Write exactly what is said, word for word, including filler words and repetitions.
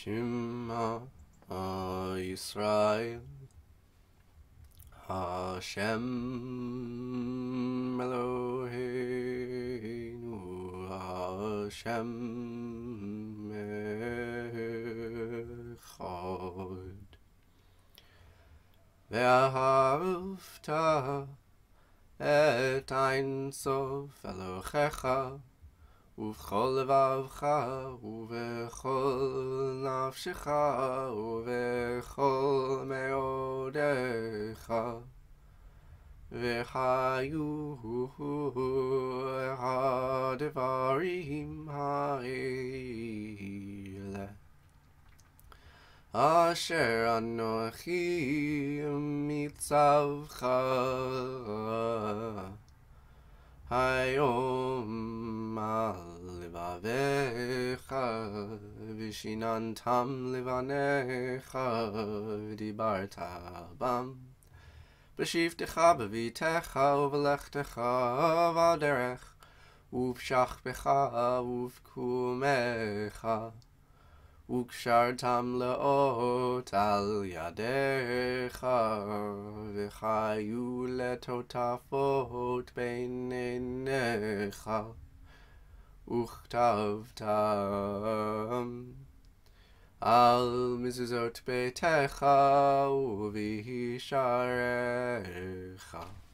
Shema Yisrael Hashem Eloheinu Hashem Echad Vahafta et Ein Sof Elohecha ובכל לבבך ובכל נפשך ובכל מאודך וחיו הדברים האלה אשר אנוכי מצווך היום על לבביך ושיננתם לבניך ודיברת בם בשבתך בביתך ובלכתך בדרך ובשכבך ובקומך וקשרתם לאות על ידיך וחיו לטוטפות בין עיניך וכתבתם על מזוזות ביתך ובשעריך